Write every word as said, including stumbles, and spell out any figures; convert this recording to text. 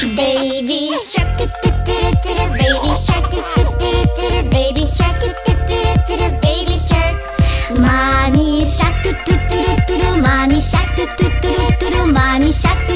Baby shark, do do do do do do. Baby shark, do do do do do. Baby shark, do do do do do. Baby shark. Mommy shark, do do do do do. Mommy shark, do do do do do. Mommy shark.